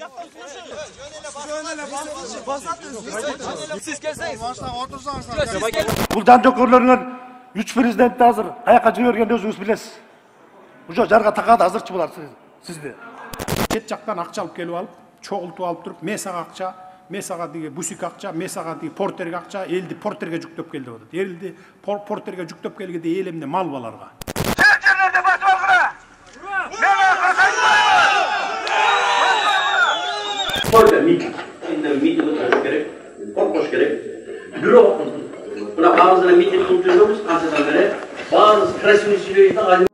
Siz gelseniz. Бұл жан-жокөрлөрүңөр 3 президентти азыр каяка жибергенди өзүңүз билесиз. Ушо жарга такады азырчы булар сизди. Чет жактан акча алып келип алып, чогултуп алып туруп, месага акча, месага деги бусик акча, месага деги портерге акча, элди портерге жүктөп келди деп атат. Элди портерге жүктөп келгенде эл эмне мал баларга. Жерлерде басып алгыла. Porter míting. Endi míting o'tirish kerak, qo'rqish kerak. Biroq buna ba'zida míting qilib qanchadan beri ba'zi krasivchilikni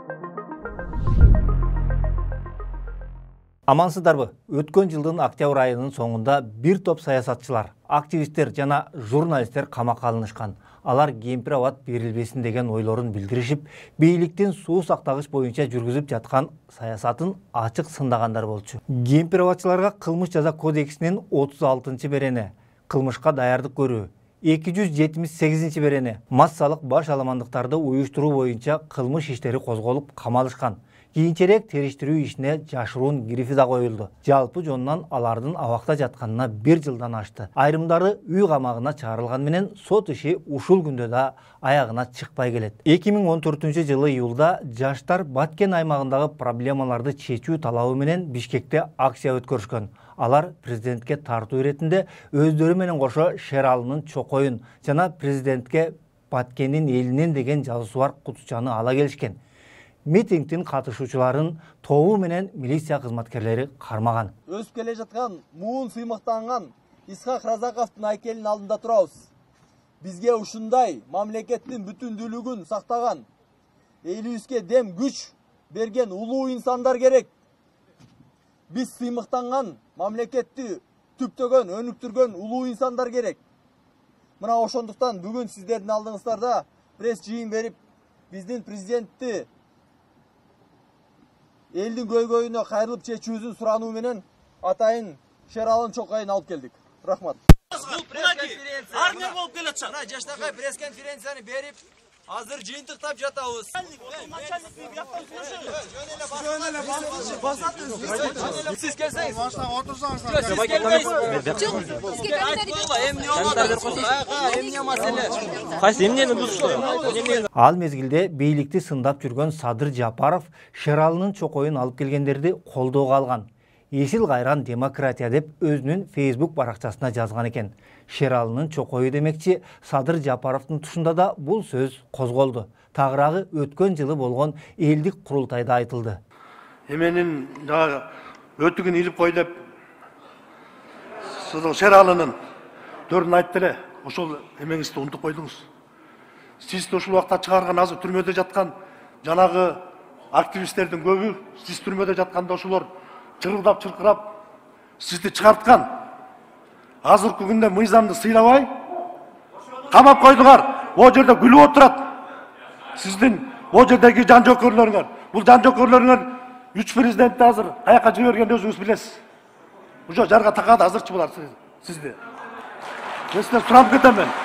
Амансыздарбы? Өткөн жылдын октябрь айынын соңунда бир топ саясатчылар, активисттер жана журналисттер камакка алынышкан. Алар Кемпир-Абад берилбесин деген ойлорун билдиришип, бийликтин суу сактагыч боюнча жүргүзүп жаткан саясатын ачык сындагандар болчу. Кемпир-Абадчыларга кылмыш жаза кодексинин 36-берене кылмышка даярдык көрүү, 278-берене массалык баш аламандыктарды уюштуруу боюнча кылмыш иштери козголуп камалышкан. Кийинчерээк териштирүү ишине жашыруун грифи да коюлду. Жалпы жонунан алардын абакта жатканына 1 жылдан ашты. Айрымдары үй камагына чыгарылган менен сот иши ушул күндө да аягына чыкпай келет. 2014-жылы июлда жаштар Баткен аймагындагы проблемаларды чечүү талабы менен Бишкекте акция өткөрүшкөн. Алар президентке тартуу иретинде өздөрү менен кошо Шералынын чокоюн жана президентке Баткендин элинен деген жазуусу бар кутучаны ала келишкен. Митингтин катышуучуларын тобу менен милиция кызматкерлери кармаган. Өсүп келе жаткан муун сыймыктанган Исхак Разаковдун айкелинин алдында турабыз. Бизге ушундай мамлекеттин бүтүндүүлүгүн сактаган, элибизге дем күч берген улуу инсандар керек. Биз сыймыктанган мамлекетти түптөгөн, өнүктүргөн улуу инсандар керек. Мына ошондуктан бүгүн сиздердин алдыңыздарда пресс жыйын берип, биздин президентти элдин көйгөйүнө кайрылып чечүүбүздүн сурануу менен атайын Шералын чокоюн алып келдик. Рахмат. Армия болуп келатчы. Мына жаштакай пресс конференцияны берип, азыр жыйынтыктап жатабыз. Siz gelseniz. Ал мезгилде бийликти сындап жүргөн Садыр Жапаров Шералынын чокоюн алып келгендерди колдоого алган. Есил кайран демократия деп өзүнүн Facebook баракчасына жазган экен. Шералынын чокою демекчи Садыр Жапаровдун тушунда да бул сөз козголду. Тагыраагы өткөн жылы болгон элдик курултайда айтылды. Эменин жагы өтүгүн илип кой деп Шералынын төрүн айтты эле. Ошол эмеңизди унутуп койдуңуз. Сиз ушул убакта чыгарган азыр түрмөдө жаткан жанагы активисттердин көбү сиз түрмөдө жатканда ошолор чырылдап чыркырап сизди чыгарткан. Азыркы күндө мыйзамды сыйлабай камап койдуңар. О жерде күлүп отурат. Сиздин о жердеги жан-жокөрлөрүңөр, бул жан-жокөрлөрүңөр 3 президентти азыр каяка жибергенди өзүңүз билесиз. Ушо жарга такады азырчы булар сизди. Сизден сурап кетем мен.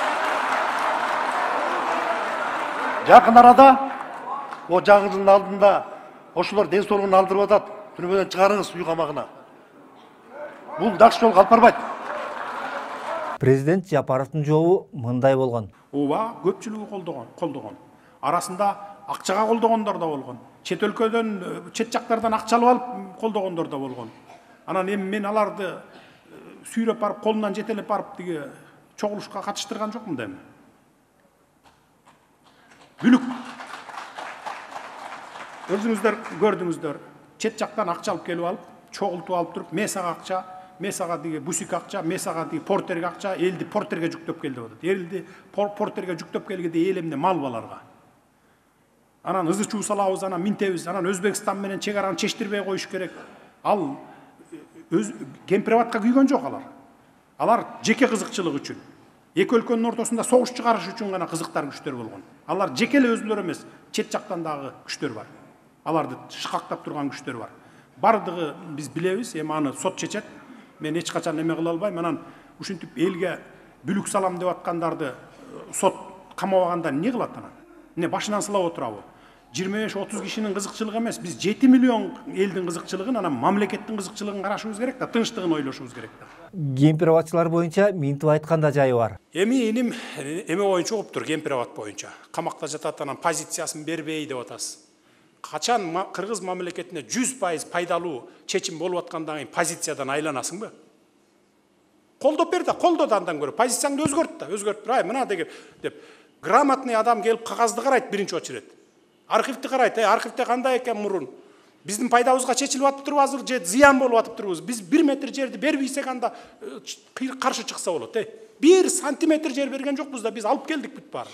Жакын арада о жаңырдын алдында ошолор ден соолугун алдырып атат. Түрмөдөн чыгарыңыз үй камагына. Бул жакшы жолго алып барбайт. Президент Жапаровдун жообу мындай болгон. Ооба, көпчүлүгү колдогон. Арасында акчага колдогондор да болгон. Чет өлкөдөн, чет жактардан акча алып колдогондор да болгон. Анан эми мен аларды сүйрөп барып, колунан жетелеп барып деги чогулушка катыштырган жокмун да эми. Бүлүк. Өзүңүздөр көрдүңүздөр. Чет жактан акча алып келип алып, чогултуп алып туруп, месага акча, месага деги бусик акча, месага деги портерге акча, элди портерге жүктөп келди деп атат. Элди портерге жүктөп келгенде эл эмне мал баларга. Анан ызы чуу салабыз, анан минтебиз, анан Өзбекстан менен чек араны чечтирбей коюш керек. Ал Кемпир-Абадка күйгөн жок алар. Алар жеке кызыкчылык үчүн. Эки өлкөнүн ортосунда согуш чыгарыш үчүн гана кызыктар күчтөр болгон. Алар жеке эле өзүлөрү эмес, чет жактан дагы күчтөр бар. Аларды шыкактап турган күчтөр бар. Бардыгы биз билебиз, эми аны сот чечет. Мен эч качан эме кыла албайм. Анан ушинтип элге бүлүк салам деп аткандарды сот камабаганда эмне кылат анан? Эмне башынан сылап отурабы? 25-30 kişinin kızıkçılığı emес. Biz 7 milyon elдің kızıkçılığın, ana mamлекеттің kızıkçılığын карашыбыз керек да, тынчтыгын ойлошубуз керек да. Кемпир-абадчылар боюнча минтип айтканда жайы бар. Эми иним эме боюнча болуптур, кемпир-абад боюнча. Камакта жатат, анан позициясын бербей деп атасыз. Качан кыргыз мамлекетине 100% пайдалуу чечим болуп аткандан кийин позициядан айланасыңбы? Колдоп бер да, колдоду андан көрө. Позицияңды өзгөрт да, өзгөртүп ай мына деп грамотный адам келип кагазды карайт биринчи очередь. Архивти карайт, архивте кандай экен мурун? Биздин пайдабызга чечилип атыптырбы азыр же зыян болуп атыптырбыз? Biz 1 метр жерди бербейсек анда каршы чыкса болот, 1 сантиметр жер берген жокпуз да, биз алып келдик бүт баарын.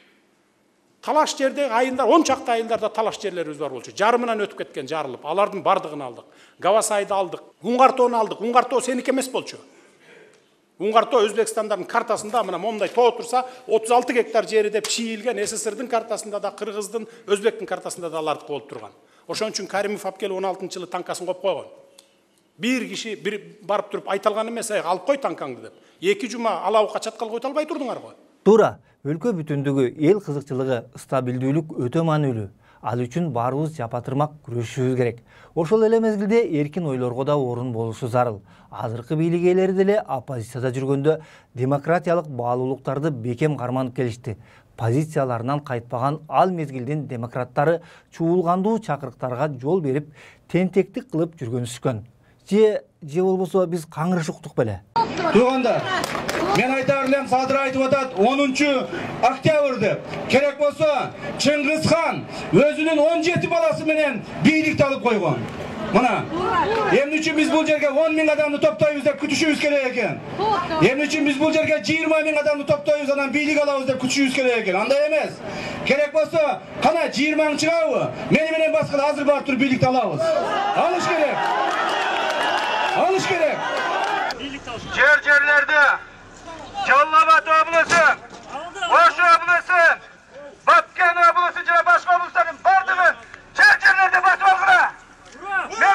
Талаш жерде айылдар, 10 чакта айылдарда талаш жерлерибиз бар болчу. Жарымынан өтүп кеткен, жарылып. Алардын бардыгын алдык. Гавасайды алдык, Уңгартоону алдык. Уңгартоо сеники эмес болчу. Уңгартоо Өзбекстандардын картасында мына момундай тоо турса 36 гектар жери деп чийилген, СССРдин картасында да, Кыргыздын, Өзбектин картасында да алардык болуп турган. Ошон үчүн Каримов алып келип 16-жылы танкасын коюп койгон. Бир киши барып туруп айта алган эмес, алып кой танкаңды деп. 2 жума алабыкка чаткал който албай турдуңар го. Туура, өлкө бүтүндүгү эл кызыкчылыгы, стабилдүүлүк өтө маанилүү. Ал үчүн баарыбыз жапа-тырмак күрөшүшүбүз керек. Ошол эле мезгилде эркин ойлорго да орун болушу зарыл. Азыркы бийлик ээлери деле оппозицияда жүргөндө демократиялык баалуулуктарды бекем карманып келишти. Позицияларынан кайтпаган ал мезгилдин демократтары чуулгандуу чакырыктарга жол берип, тентектик кылып жүргөнүшкөн. Же болбосо биз каңырыш уктук беле? Туугандар, мен айтар элем, Садыр айтып атат, 10 октябрда керек болсо Чыңгыз хан өзүнүн 17 баласы менен бийликти алып койгон. Мына, эмне үчүн биз бул жерге 10 000 адамды топтойбуз деп күтүшүбүз керек экен? Эмне үчүн биз бул жерге 20 000 адамды топтойбуз, анан бийлик алабыз деп күтүшүбүз керек экен? Андай эмес. Керек болсо, кана 20 000 чыгабы? Мени менен башка азыр барып туруп бийликти алабыз. Алыш керек. Alış gerek. Жерлерде Жалал-Абад облысы, Ош облысы, Баткен облысы жана башка облустардын бардыгын жерлерде басып алгыла. Мен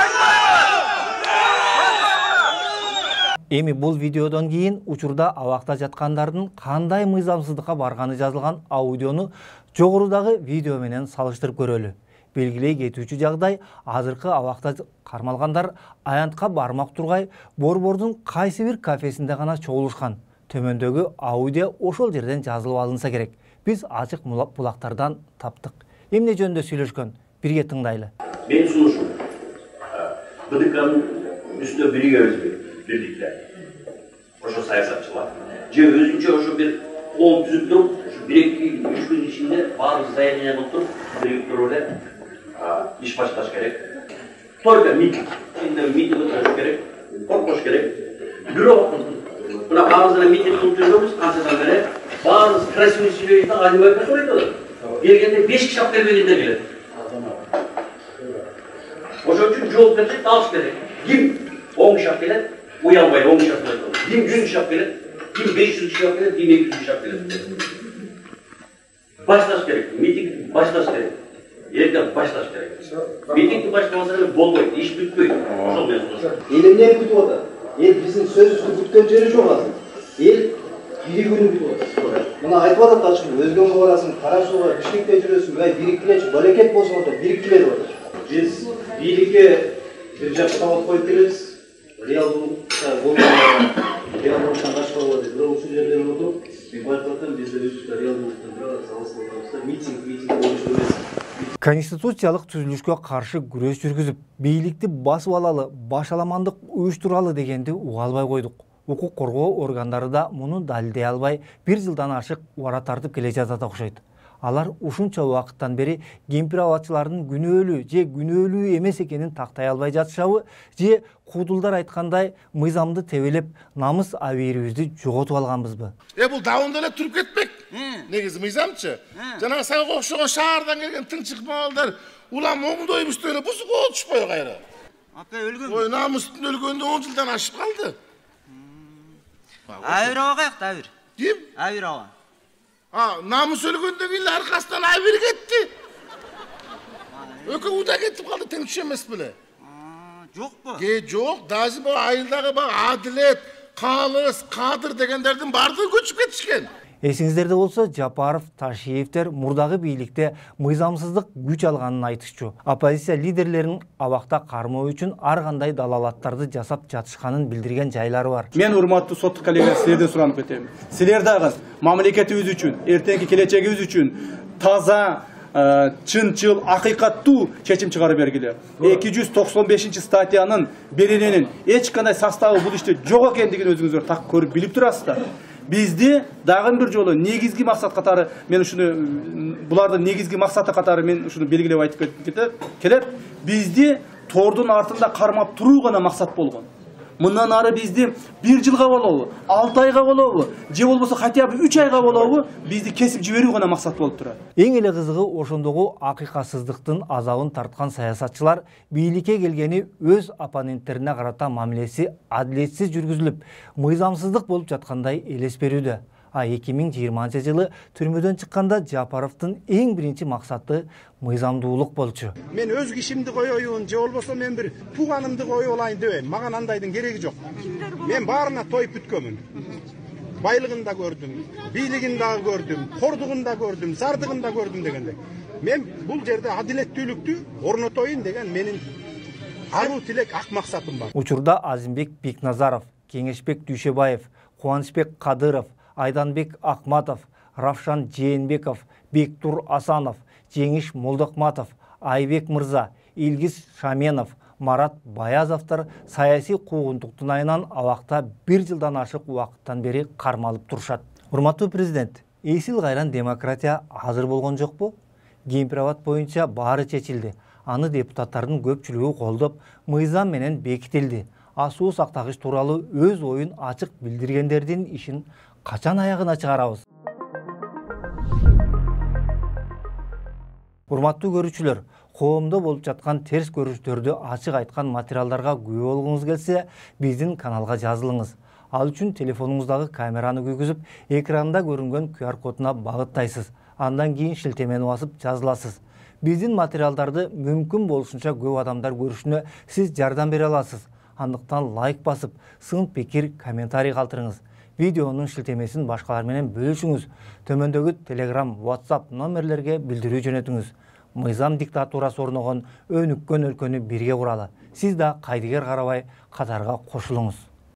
Эми бул видеодон кийин учурда абакта жаткандардын кандай мыйзамсыздыкка барганы жазылган аудиону жогорудагы видео менен салыштырып көрөлү. Белгилей кетүүчү жагдай, азыркы абакта кармалгандар аянтка бармак тургай Борбордун кайсы бир кафесинде гана чогулушкан. Төмөндөгү аудио ошол жерден жазылып алынса керек. Биз ачык булактардан таптык. Эмне жөнүндө сүйлөшкөн? Бирге тыңдайлы. Мен сунушум. БДКнын үстүнө бирге бирдиклер. Ошо саясатчылар. Же өзүнчө ошо бир кол түзүп туруп, ошо 1-2-3 күн ичинде баары заявление кылып туруп, директор эле iş başlaş gerek. Только митинг. Şimdi митинг өткөрүш керек. Коркуш керек. Бирок мына баарыбызга митинг кылып жүргөнбүз, кантадан бери баарыбыз красивый сүйлөйт, адибайга сөйлөйт. Келгенде 5 киши алып келбегенде келет. Ошон үчүн жооп берсек алыш керек. Ким 10 киши алып келет, уялбай 10 киши алып келет. Ким 100 киши алып келет, ким 500 киши алып келет, ким 200 киши алып келет. Башташ керек. Митинг башташ керек. Ерден башташ керек. Митингди баштамаса болбойт, иш бүтпөйт. Ошол менен сунуш. Эл эмне күтүп атат? Эл биздин сөзүбүздү күткөн жери жок азыр. Эл бийлигин күтүп атат. Мына айтып атат ачык, өзгөнгө барасың, Карашууга, Бишкекте жүрөсүң, бай бириктилечи, балекет болсун атат, бириктиле деп атат. Биз бийликке бир жакка алып коюп келебиз. Реалдыкта болмогон, реалдыктан качпагыла деп бирок ушул жерден отуруп, мен байкап бизде өзүбүздө реалдыктан бираз алыстабызда митинг болуш эмес. Конституциялык түзүлүшкө каршы күрөш жүргүзүп, бийликти басып алалы, башаламандык уюштуралы дегенди уга албай койдук. Укук коргоо органдары да муну далилдей албай, 1 жылдан ашык убара тартып келе жатат окшойт. Алар ушунча убакыттан бери кемпир-абадчылардын күнөөлүү же күнөөлүү эмес экенин тактай албай жатышабы, же куудулдар айткандай мыйзамды тебелеп, намыс абийирибизди жоготуп алганбызбы? Бул давында эле туруп кетпек. Негизи мыйзамчы. Жана сага окшогон шаардан келген тынчык малдар улам оңдойбуз эле бузуп отушпой кайра. Ака өлгөн. Ой, намыстын өлгөндө 10 жылдан ашып калды. Айыр агак, айыр. Ким? Айыр ага. Намыс өлгөндөн кийин аркасынан айыр кетти. Экөө уда кетип калды, тең түшө эмес беле? Жокпу? Жок, даже бу айылдагы Адилет, Калыс, Кадыр дегендердин бардыгы көчүп кетишкен. Эсиңиздерде болсо, Жапаров, Ташиевтер мурдагы бийликте мыйзамсыздык күч алганын айтышчу. Оппозиция лидерлеринин абакта кармоо үчүн ар кандай далалаттарды жасап жатышканын билдирген жайлары бар. Мен урматтуу соттук коллега силерден суранып кетем. Силер дагы мамлекетибиз үчүн, эртеңки келечегибиз үчүн таза, чынчыл, акыйкаттуу чечим чыгарып бергиле. 295 статьянын берененин эч кандай составы бул иште жок экендигин өзүңүздөр так көрүп билип турасыздар. Бизди дагы бир жолу негизги максат катары мен ушуну булардын негизги максаты катары мен ушуну белгилеп айтып келет. Бизди тордун артында кармап туруу гана максат болгон. Мындан ары бизди 1 жылга болобу, 6 айга болобу, же болбосо хотя бы 3 айга болобу, бизди кесип жиберүү гана максат болуп турат. Эң эле кызыгы ошондогу акыйкатсыздыктын азабын тарткан саясатчылар бийликке келгени өз оппоненттерине карата мамилеси адилетсиз жүргүзүлүп, мыйзамсыздык болуп жаткандай элес берүүдө. 2020 жылы түрмөдөн чыкканда Жапаровдун эң биринчи максаты мыйзамдуулук болчу. Мен өз кишимди коеюн, же болбосо мен бир тууганымды коюп алайын дебейм. Мага андайдын кереги жок. Мен баарына тоюп бүткөнмүн. Байлыгын да көрдүм, бийлигин да көрдүм, кордугун да көрдүм, зардыгын да көрдүм дегенде. Мен бул жерде адилеттүүлүктү орнотоюн деген менин аруу тилек ак максатым бар. Учурда Азимбек Бекназаров, Кеңешбек Дүйшөбаев, Кубанычбек Кадыров, Айданбек Акматов, Равшан Жээнбеков, Бектур Асанов, Жеңиш Молдокматов, Айбек Мырза, Илгиз Шаменов, Марат Баязовтар саясий куугунтуктун айынан абакта 1 жылдан ашык убакыттан бери кармалып турушат. Урматтуу президент, эсил кайран демократия азыр болгон жокпу? Геймправат боюнча баары чечилди. Аны депутаттардын көпчүлүгү колдоп, мыйзам менен бекитилди. Асуу сактагыч тууралуу өз оюн ачык билдиргендердин ишин качан аягына чыгарабыз? Урматтуу көрүүчүлөр, коомдо болуп жаткан терс көрүнүштөрдү ачык айткан материалдарга күбө болгуңуз келсе, биздин каналга жазылыңыз. Ал үчүн телефонуңуздагы камераны күйгүзүп, экранда көрүнгөн QR кодуна багыттайсыз. Андан кийин шилтемени басып жазыласыз. Биздин материалдарды мүмкүн болушунча көп адамдар көрүшүнө сиз жардам бере аласыз. Андыктан лайк басып, сын пикир, комментарий калтырыңыз. Видеонун шилтемесин башкалар менен бөлүшүңүз. Төмөндөгү Telegram, WhatsApp номерлерге билдирүү жөнөтүңүз. Мыйзам диктатурасы орногон өнүккөн өлкөнү бирге куралы. Сиз да кайдыгер карабай катарга кошулуңуз.